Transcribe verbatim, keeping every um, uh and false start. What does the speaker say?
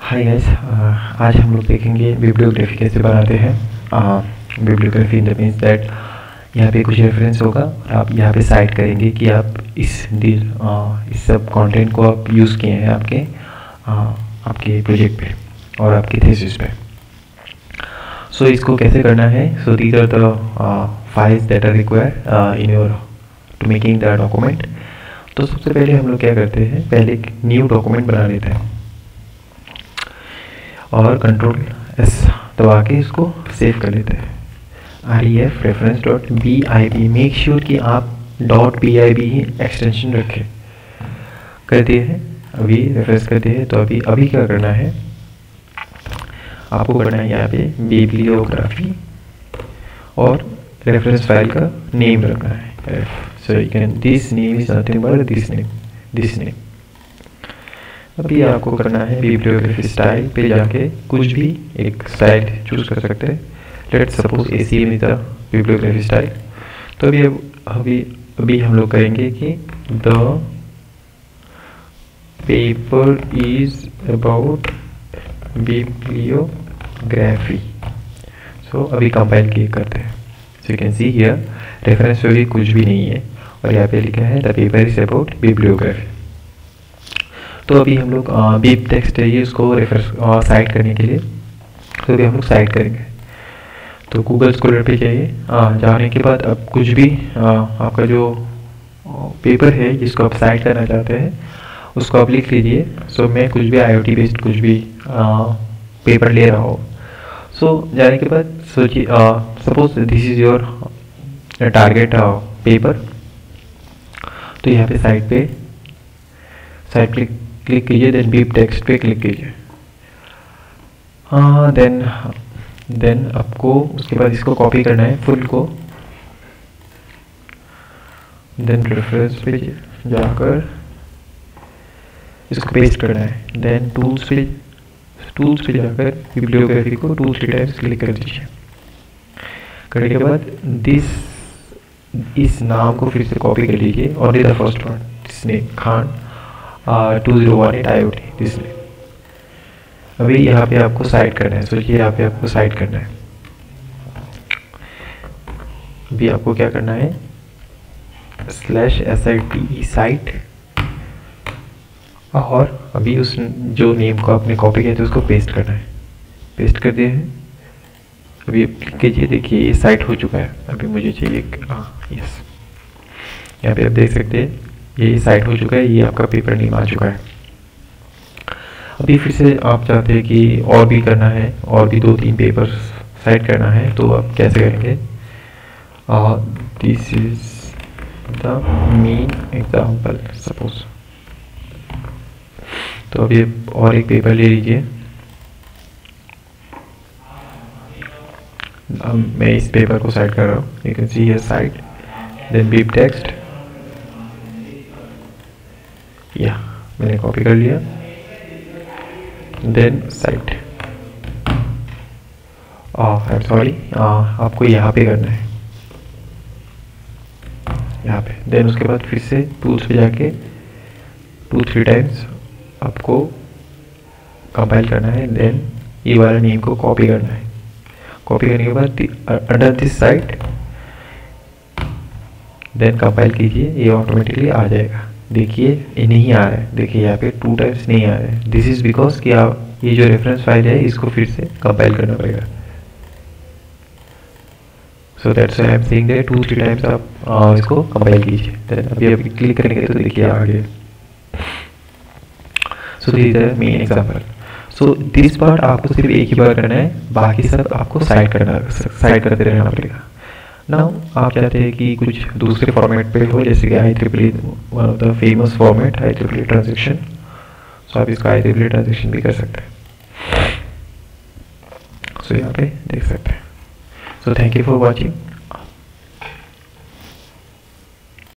Hi guys, आज हम लोग देखेंगे बिब्लियोग्राफी कैसे बनाते हैं। Bibliography in the means that यहाँ पे कुछ रेफरेंस होगा, आप यहाँ पे साइट करेंगे कि आप इस डील इस सब कंटेंट को आप यूज़ किए हैं आपके uh, आपके प्रोजेक्ट पे और आपके थीसिस पे। सो so, इसको कैसे करना है? So these are the files that are required in your to making the document. तो सबसे पहले हम लोग क्या करते हैं, पहले एक न्यू डॉक्यूमेंट बना लेते हैं और कंट्रोल एस दबा के इसको सेव कर लेते हैं। R E F reference dot B I B, make sure कि आप डॉट बी आई बी ही एक्सटेंशन रखें। कर दिए हैं, अभी रेफरेंस कर दिए हैं। तो अभी अभी क्या करना है, आपको करना है यहाँ पे बिब्लियोग्राफी और रेफरेंस फाइल का नेम रखना है। So you can this name is nothing but this name this name अभी आपको करना है बिब्लियोग्राफी स्टाइल पे जाके कुछ भी एक स्टाइल चूज कर सकते हैं। Let's suppose A C M is the bibliography style. तो अभी अभी अभी हम लोग करेंगे कि the paper is about bibliography. So अभी कंपाइल किए करते हैं। So you can see here reference value कुछ भी नहीं है और यहाँ पे लिखा है the paper is about bibliography. तो अभी हम लोग बीप टेक्स्ट चाहिए उसको रेफर साइट करने के लिए। तो अभी हम लोग साइट करेंगे। तो गूगल स्कॉलर पे चाहिए, जाने के बाद अब कुछ भी आ, आपका जो पेपर है जिसको आप साइट करना चाहते हैं उसको आप लिख लीजिए। सो मैं कुछ भी आई ओ टी बेस्ड कुछ भी आ, पेपर ले रहा हूँ। सो जाने के बाद सोचिए, suppose this is your target paper. तो यहाँ पे साइट पे साइट क्लिक क्लिक कीजिए, देन बीप टेक्स्ट पे क्लिक कीजिए। हाँ देन देन आपको उसके बाद इसको कॉपी करना है फुल को। देन रेफरेंस पे जाकर इसको पेस्ट करना है। देन टूल्स पे टूल्स पे जाकर बिब्लियोग्राफी को टू थ्री टाइम्स क्लिक कर दीजिए। करने के बाद दिस इस नाम को फिर से कॉपी कर लीजिए और the first one this name Khan two zero one eight I O T this name. अभी यहाँ पे आपको साइट करना है। सोचिए यहाँ पे आपको साइट करना है। अभी आपको क्या करना है, slash S I T E site और अभी उस जो नेम को आपने कॉपी किया था उसको पेस्ट करना है। पेस्ट कर दिए हैं। अभी क्लिक कीजिए, देखिए ये साइट हो चुका है। अभी मुझे चाहिए हाँ यस, यहाँ पे आप देख सकते हैं ये साइट हो चुका है। ये आपका पेपर नेम आ चुका है। अभी फिर से आप चाहते हैं कि और भी करना है और भी दो तीन पेपर साइट करना है, तो आप कैसे करेंगे, this is the main example suppose. तो अभी और एक पेपर ले लीजिए। मैं इस पेपर को साइट कर रहा हूँ। You can see here site, then beep text, या मैंने कॉपी कर लिया, then site. I am sorry, आपको यहाँ पे करना है, यहाँ पे। देन उसके बाद फिर से टूल्स पे जाके टू थ्री टाइम्स आपको कंपाइल करना है। देन ये वाला नेम को कॉपी करना है। कॉपी करने के बाद under this site then compile कीजिए, ये ऑटोमेटिकली आ जाएगा। देखिए ये नहीं आ रहा है, देखिए यहाँ पे टू टाइम्स नहीं आ रहा है। दिस इज बिकॉज कि आप ये जो रेफरेंस फाइल है इसको फिर से कंपाइल करना पड़ेगा। So that's why I am saying that two three times आप आ, इसको कंपाइल कीजिए। देन अभी अभी क्लिक करेंगे तो देखिए आ गया। So this is the main example. So this part आपको सिर्फ एक ही बार करना है, बाकी सब आपको साइड करना साइड करते रहना पड़ेगा। नाउ आप चाहते हैं कि कुछ दूसरे फॉर्मेट पे हो, जैसे कि I triple one of the famous format I triple transaction. So आप इसका आई ट्रिपल ट्रांजेक्शन भी कर सकते हैं। सो so, यहाँ पे देख सकते हैं। So thank you for watching.